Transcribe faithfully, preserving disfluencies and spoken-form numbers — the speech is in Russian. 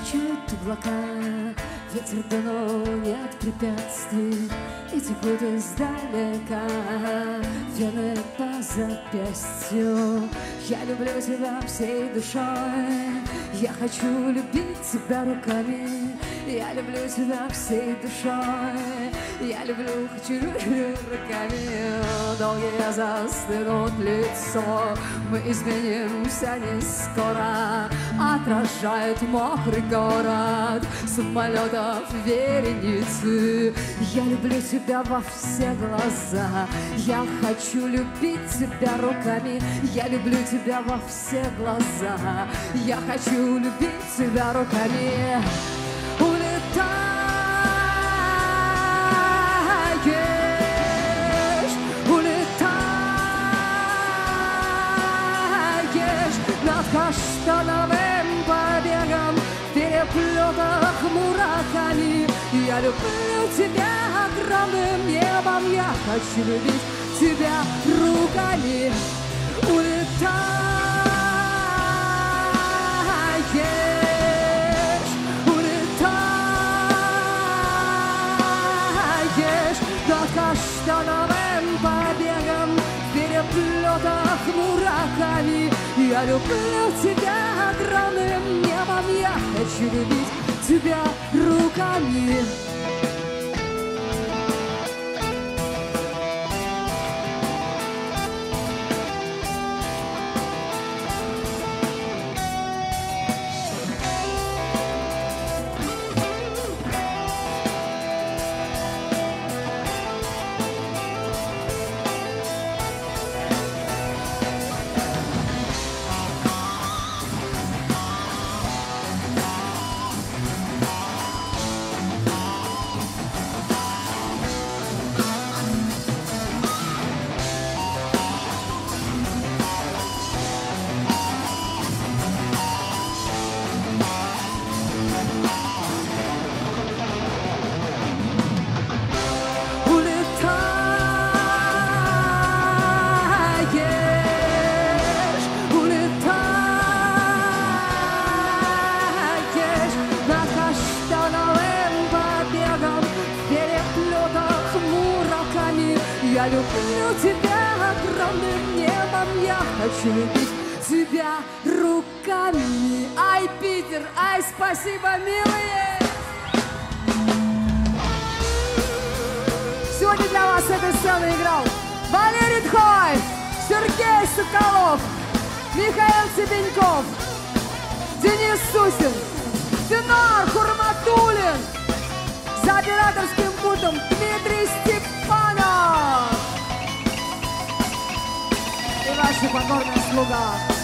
встречают облака, ветер дуно, нет препятствий, и текут издалека вены по запястью. Я люблю тебя всей душой, я хочу любить тебя руками. Я люблю тебя всей душой, я люблю, хочу, люблю руками. Долгие застынут лицо, мы изменимся не скоро. Отражает мокрый город самолетов вереницы. Я люблю тебя во все глаза, я хочу любить тебя руками. Я люблю тебя во все глаза, я хочу любить тебя руками. Улетаешь, улетаешь над каштановым побегом в переплетах мураками. Я люблю тебя огромным небом, я хочу любить тебя руками. Улетаешь, улетаешь над каштановым побегом в переплетах мураками. Я люблю тебя огромным небом, я хочу любить тебя руками. Я люблю тебя огромным небом, я хочу любить тебя руками. Ай, Питер, ай, спасибо, милые! Сегодня для вас с этой сцены играл Валерий Тхой, Сергей Соколов, Михаил Цыбеньков, Денис Сусин, Финар Хурматуллин, за операторским пультом Дмитрий Степанов и ваши покорные слуга.